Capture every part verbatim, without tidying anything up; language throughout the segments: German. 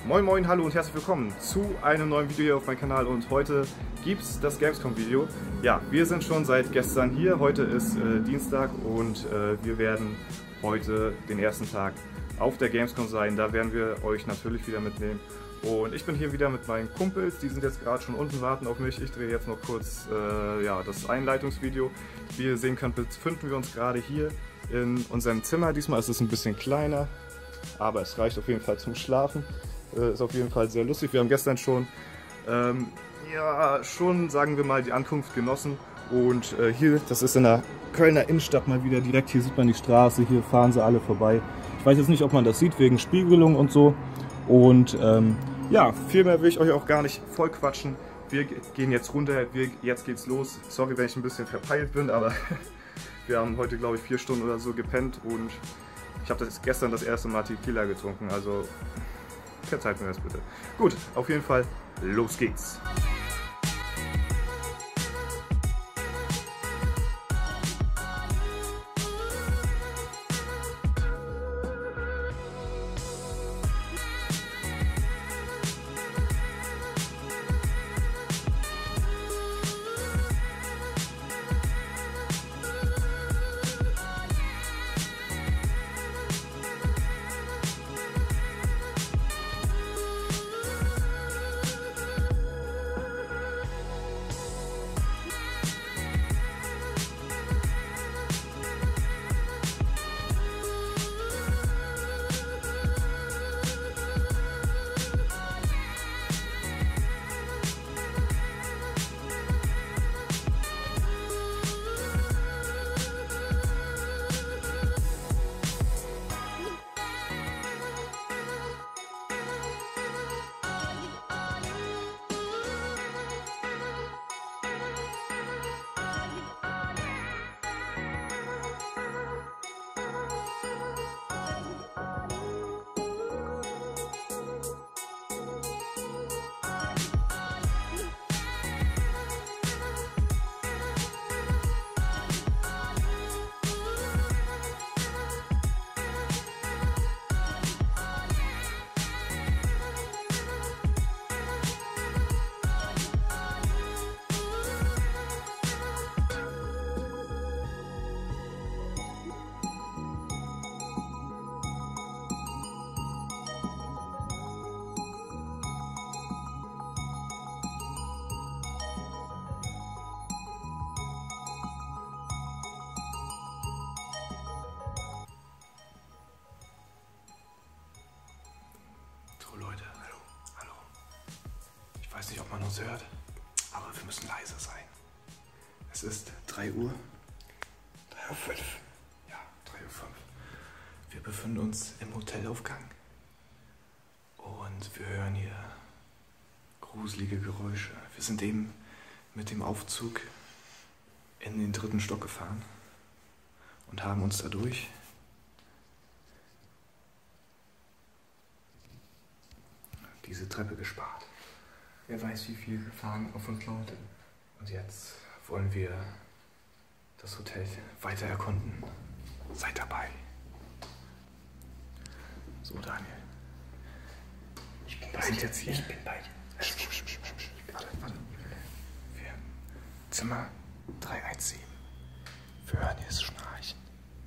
Moin moin, hallo und herzlich willkommen zu einem neuen Video hier auf meinem Kanal und heute gibt es das Gamescom Video. Ja, wir sind schon seit gestern hier, heute ist äh, Dienstag und äh, wir werden heute den ersten Tag auf der Gamescom sein. Da werden wir euch natürlich wieder mitnehmen. Und ich bin hier wieder mit meinen Kumpels, die sind jetzt gerade schon unten, warten auf mich. Ich drehe jetzt noch kurz äh, ja, das Einleitungsvideo. Wie ihr sehen könnt, befinden wir uns gerade hier in unserem Zimmer. Diesmal ist es ein bisschen kleiner, aber es reicht auf jeden Fall zum Schlafen. Äh, ist auf jeden Fall sehr lustig. Wir haben gestern schon, ähm, ja, schon, sagen wir mal, die Ankunft genossen. Und äh, hier, das ist in der Kölner Innenstadt mal wieder direkt. Hier sieht man die Straße, hier fahren sie alle vorbei. Ich weiß jetzt nicht, ob man das sieht, wegen Spiegelung und so. Und ähm, ja, viel mehr will ich euch auch gar nicht voll quatschen. Wir gehen jetzt runter, wir, jetzt geht's los. Sorry, wenn ich ein bisschen verpeilt bin, aber wir haben heute, glaube ich, vier Stunden oder so gepennt und ich habe das gestern das erste Mal Tequila getrunken, also verzeiht mir das bitte. Gut, auf jeden Fall, los geht's! Ich weiß nicht, ob man uns hört, aber wir müssen leise sein. Es ist drei Uhr. drei Uhr fünf. Ja, drei Uhr fünf. Wir befinden uns im Hotelaufgang und wir hören hier gruselige Geräusche. Wir sind eben mit dem Aufzug in den dritten Stock gefahren und haben uns dadurch diese Treppe gespart. Wer weiß, wie viel Gefahren auf uns lautet. Und jetzt wollen wir das Hotel weiter erkunden. Seid dabei. So, Daniel. Ich bin Wir bei sind dir. jetzt hier. Ich bin bei dir. Warte, warte. Wir Zimmer drei eins sieben. Wir hören hier das Schnarchen.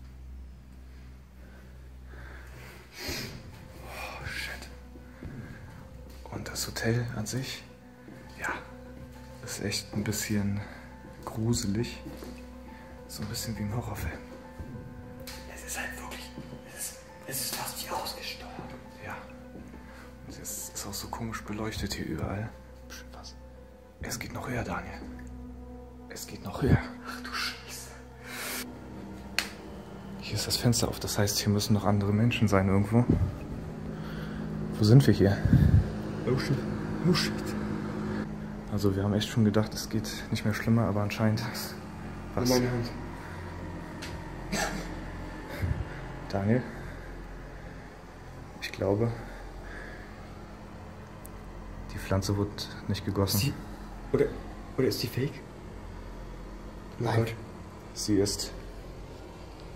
Oh, shit. Und das Hotel an sich, ja, ist echt ein bisschen gruselig. So ein bisschen wie im Horrorfilm. Es ist halt wirklich, es ist, es ist fast wie ausgestorben. Ja. Und es ist auch so komisch beleuchtet hier überall. Psst, was? Es geht noch höher, Daniel. Es geht noch höher. Ach du Scheiße. Hier ist das Fenster auf, das heißt, hier müssen noch andere Menschen sein irgendwo. Wo sind wir hier? Oh shit. Oh shit. Also wir haben echt schon gedacht, es geht nicht mehr schlimmer, aber anscheinend... Was? Meine Hand. Daniel? Ich glaube, die Pflanze wurde nicht gegossen. Ist die, oder, oder ist die fake? Oh Nein. Gott. Sie ist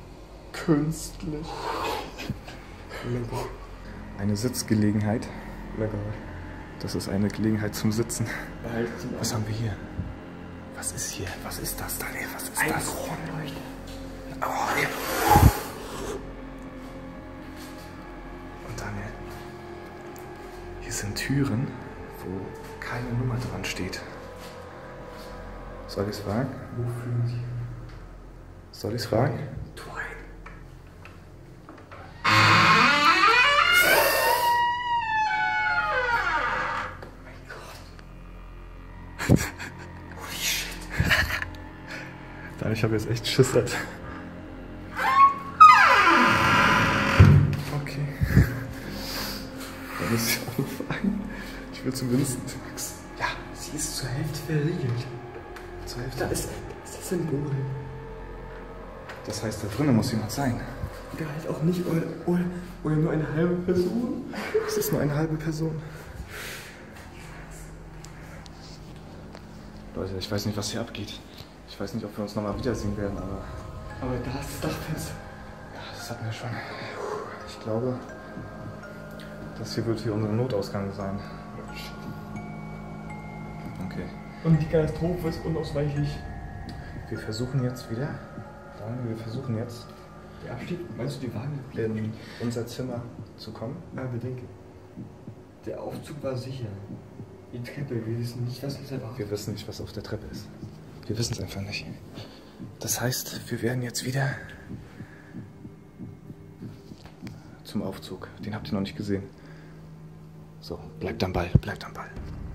Künstlich. Oh mein Gott. eine Sitzgelegenheit. Na Gott. Das ist eine Gelegenheit zum Sitzen. Halt, Was haben wir hier? Was ist hier? Was ist das, Daniel? Was ist ein das? Kronleuchter. Oh, ja. Und Daniel, hier sind Türen, wo keine Nummer dran steht. Soll ich es fragen? Wo fühlen Sie? Soll ich es fragen? Twine. Holy shit. Daniel, ich habe jetzt echt schissert. Okay. Da muss ich auch noch fragen. Ich will zumindest. Ja, sie ist zur Hälfte verriegelt. Zur Hälfte. Da ist, ist das Symbol. Das heißt, da drinnen muss jemand sein. Ja, halt auch nicht, oder, oder, oder nur eine halbe Person. Es ist nur eine halbe Person. Leute, ich weiß nicht, was hier abgeht. Ich weiß nicht, ob wir uns nochmal wiedersehen werden, aber. Aber da ist das Dachfenster. Ja, das hatten wir schon. Ich glaube, das hier wird hier unser Notausgang sein. Okay. Und die Katastrophe ist unausweichlich. Wir versuchen jetzt wieder. Daniel, wir versuchen jetzt Der Abstieg, meinst du die Wagen? in unser Zimmer zu kommen. Ja, bedenke. Der Aufzug war sicher. Die Treppe, wir wissen nicht, was uns erwartet. Wir wissen nicht, was auf der Treppe ist. Wir wissen es einfach nicht. Das heißt, wir werden jetzt wieder zum Aufzug. Den habt ihr noch nicht gesehen. So, bleibt am Ball, bleibt am Ball.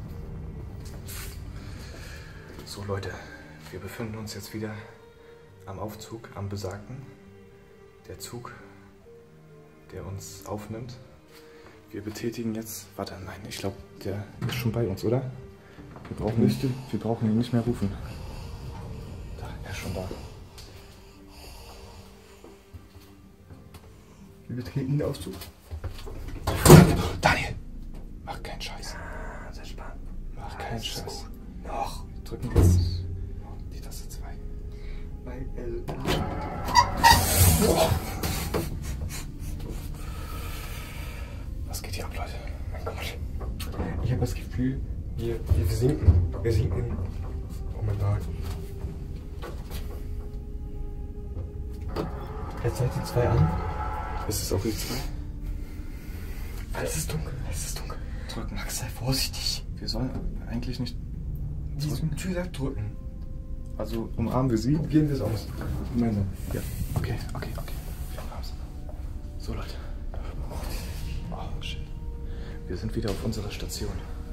So Leute, wir befinden uns jetzt wieder am Aufzug, am besagten. Der Zug, der uns aufnimmt. Wir betätigen jetzt. Warte, nein, ich glaube, der ist schon bei uns, oder? Wir brauchen, nicht, wir brauchen ihn nicht mehr rufen. Da, er ist schon da. Wir betreten den Aufzug. Daniel! Mach keinen Scheiß. Ah, sehr spannend. Mach keinen Scheiß. Noch. Wir drücken jetzt die Taste zwei. Weil, also, da. Oh. Was geht hier ab, Leute? Mein Gott. Ich habe das Gefühl, wir, wir sinken. Wir sinken. Oh mein Gott. Jetzt seid ihr zwei an. Ist es auch E zwei? Es ist dunkel. Es ist dunkel. Drücken. Max, sei vorsichtig. Wir sollen eigentlich nicht Die drücken. Tür sagt drücken. Also umarmen wir sie. Probieren wir es aus. Gemeinsam. Ja. Okay, okay, okay. Wir umarmen sie. So, Leute. Oh, shit. Wir sind wieder auf unserer Station.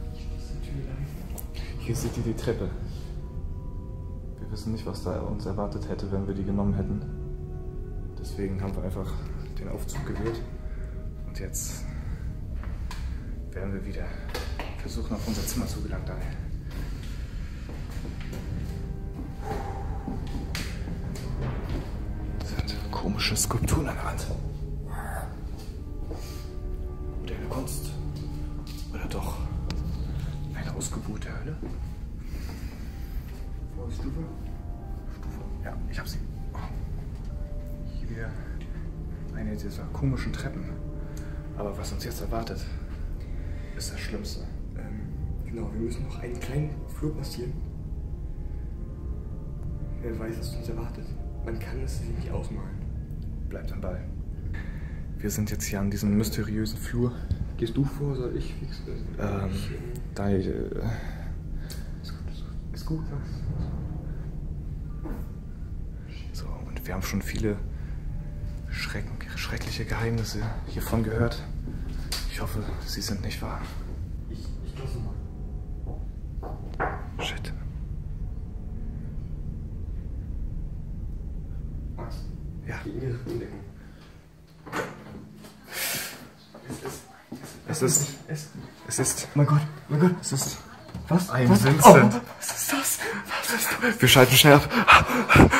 Hier seht ihr die Treppe. Wir wissen nicht, was da uns erwartet hätte, wenn wir die genommen hätten. Deswegen haben wir einfach den Aufzug gewählt. Und jetzt werden wir wieder versuchen, auf unser Zimmer zu gelangen, Daniel. Das sind komische Skulpturen an der Wand. Oder eine Kunst. Oder doch eine Ausgeburt der Hölle. Stufe? Stufe. Ja, ich hab sie. Oh. Hier wieder eine dieser komischen Treppen. Aber was uns jetzt erwartet, ist das Schlimmste. Ähm, genau, wir müssen noch einen kleinen Flur passieren. Wer weiß, was uns erwartet. Man kann es sich nicht ausmalen. Bleibt am Ball. Wir sind jetzt hier an diesem mysteriösen Flur. Gehst du vor, soll ich fix? Ähm, da, äh, Ist gut, ist gut. Ist gut, Max. so, und wir haben schon viele Schreck schreckliche Geheimnisse hiervon gehört. Ich hoffe, sie sind nicht wahr. Ich, ich lasse mal. Shit. Max, Ja. geh in die Richtung decken. Es ist. Es. Es ist. Oh mein Gott, oh mein Gott. Es ist. Was? Ein Was? Vincent. Oh, was ist das? Was ist das? Wir schalten schnell ab.